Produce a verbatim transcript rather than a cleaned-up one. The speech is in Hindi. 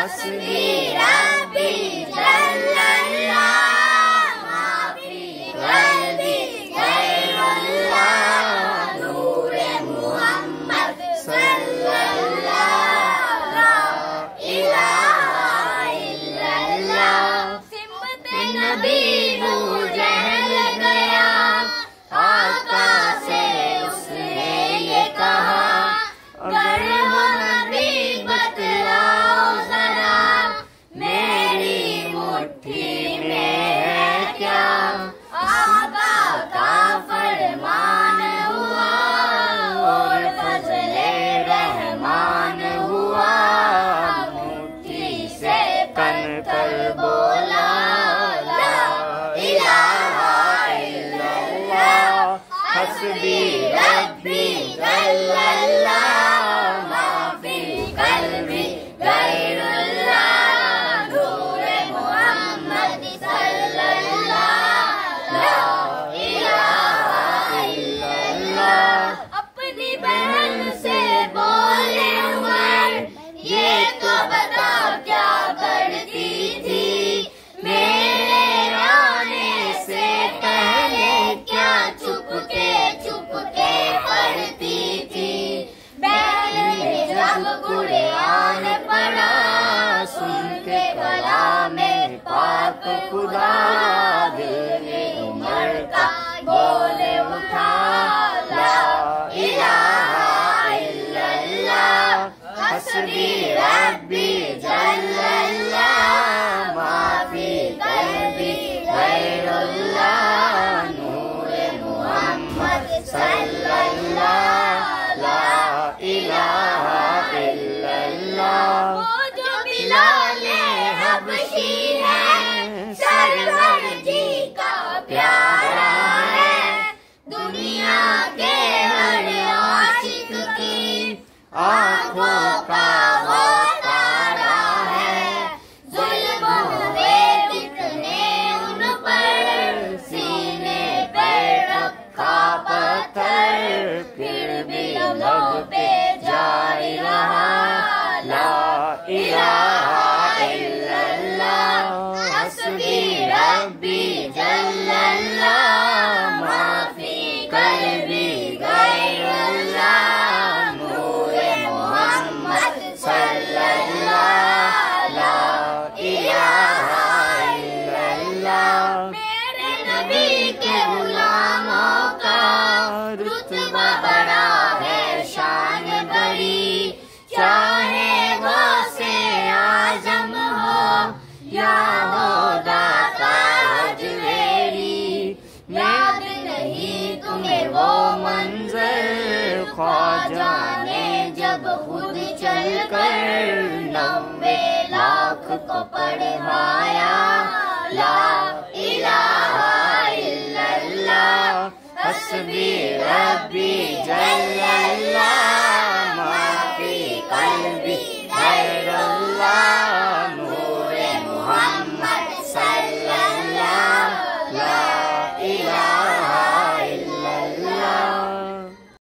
हस्बी रब्बी जल्लल्लाह माफी कल्बी गैरुल्लाह नूरे मुहम्मद सल्लल्लाह ला इलाहा इल्लल्लाह। सिमत नबी अबू जहल गया आका से उसने ये कहा अगर हो नबी बतलाओ जरा मेरी मुट्ठी में है क्या। आका का फरमान हुआ और फजले रहमान हुआ मुट्ठी से कन कर बोला ला इलाहा इल्लल्लाह हस्बी रब्बी जल्लल्लाह माफी कल्बी गैरुल्लाह नूरे मुहम्मद सल्लल्लाह ला इलाहा इल्लल्लाह। अपनी बहन से बोले उमर ये तो बता क्या करती थी मेरे आने से पहले क्या चुपके चुपके पढ़ती थी। बहन ने जब कुरान पढ़ा सुन के कलामे पाक खुदा दिल में उमर का बोले उठा ला इलाहा इल्लल्लाह हस्बी रब्बी जल्लल्लाह माफी कल्बी गैरुल्लाह नूरे मुहम्मद सल्लल्लाह ला इलाहा इल्लल्लाह। वो जो बिलाले हबशी है सरवर जी का प्यारा है दुनिया के हर आशिक की आँखों का वो तारा है। जुल्म हुए कितने उन पर सीने पे रखा पत्थर फिर भी लब पे जारी रहा ला इलाहा इल्लल्लाह हस्बी रब्बी जल्लल्लाह माफी कल्बी गैरुल्लाह नूरे मुहम्मद सल्लल्लाह ला इलाहा इल्लल्लाह। मेरे नबी के गुलामों का रुतबा बड़ा है शान बड़ी चाहे वो से आजम हो या हो दाता हजवेरी। याद नहीं तुम्हें वो मंजर ख्वाजा ने जब खुद चल कर नब्बे लाख को पढ़वाया ला इलाहा इल्लल्लाह हस्बी रब्बी जल्लल्लाह